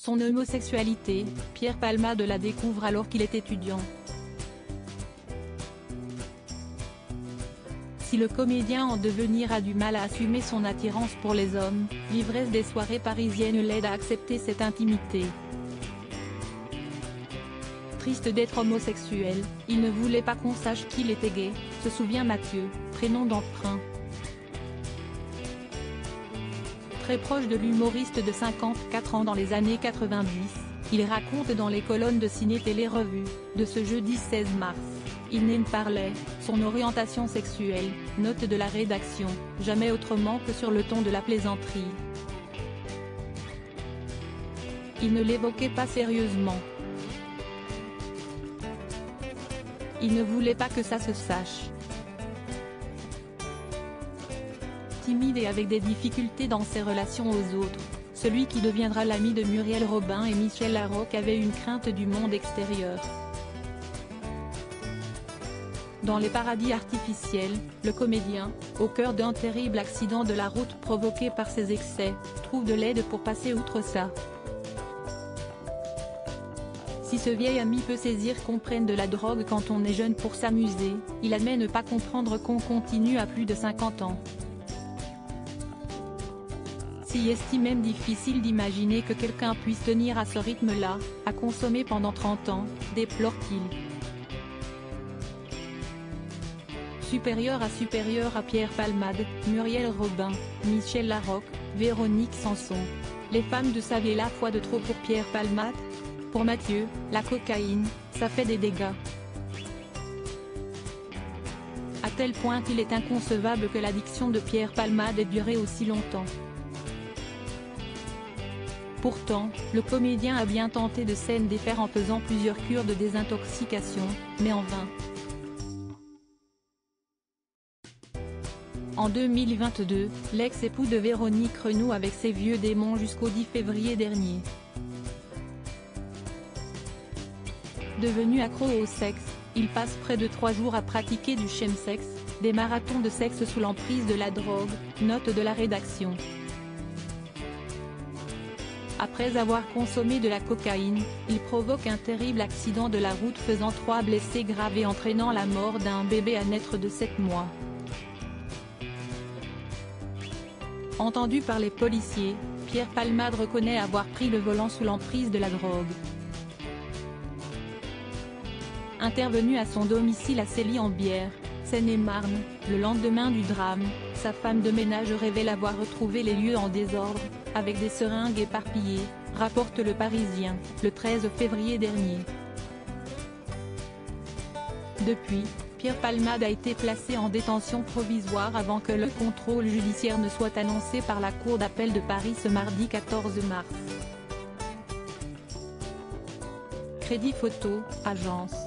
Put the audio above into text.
Son homosexualité, Pierre Palmade la découvre alors qu'il est étudiant. Si le comédien en devenir a du mal à assumer son attirance pour les hommes, l'ivresse des soirées parisiennes l'aide à accepter cette intimité. Triste d'être homosexuel, il ne voulait pas qu'on sache qu'il était gay, se souvient Mathieu, prénom d'emprunt. Très proche de l'humoriste de 54 ans dans les années 90, il raconte dans les colonnes de Ciné Télé Revue, de ce jeudi 16 mars. Il n'en parlait, son orientation sexuelle, note de la rédaction, jamais autrement que sur le ton de la plaisanterie. Il ne l'évoquait pas sérieusement. Il ne voulait pas que ça se sache. Timide et avec des difficultés dans ses relations aux autres, celui qui deviendra l'ami de Muriel Robin et Michel Larocque avait une crainte du monde extérieur. Dans Les paradis artificiels, le comédien, au cœur d'un terrible accident de la route provoqué par ses excès, trouve de l'aide pour passer outre ça. Si ce vieil ami peut saisir qu'on prenne de la drogue quand on est jeune pour s'amuser, il admet ne pas comprendre qu'on continue à plus de 50 ans. S'il estime même difficile d'imaginer que quelqu'un puisse tenir à ce rythme-là, à consommer pendant 30 ans, déplore-t-il. Supérieur à Pierre Palmade, Muriel Robin, Michel Larocque, Véronique Sanson. Les femmes de savaient la fois de trop pour Pierre Palmade? Pour Mathieu, la cocaïne, ça fait des dégâts. À tel point qu'il est inconcevable que l'addiction de Pierre Palmade ait duré aussi longtemps. Pourtant, le comédien a bien tenté de s'en défaire en faisant plusieurs cures de désintoxication, mais en vain. En 2022, l'ex-époux de Véronique renoue avec ses vieux démons jusqu'au 10 février dernier. Devenu accro au sexe, il passe près de 3 jours à pratiquer du chemsex, des marathons de sexe sous l'emprise de la drogue, note de la rédaction. Après avoir consommé de la cocaïne, il provoque un terrible accident de la route faisant 3 blessés graves et entraînant la mort d'un bébé à naître de 7 mois. Entendu par les policiers, Pierre Palmade reconnaît avoir pris le volant sous l'emprise de la drogue. Intervenu à son domicile à Célie-en-Bière, Seine-et-Marne, le lendemain du drame, sa femme de ménage révèle avoir retrouvé les lieux en désordre, avec des seringues éparpillées, rapporte Le Parisien, le 13 février dernier. Depuis, Pierre Palmade a été placé en détention provisoire avant que le contrôle judiciaire ne soit annoncé par la Cour d'appel de Paris ce mardi 14 mars. Crédit Photo, agence.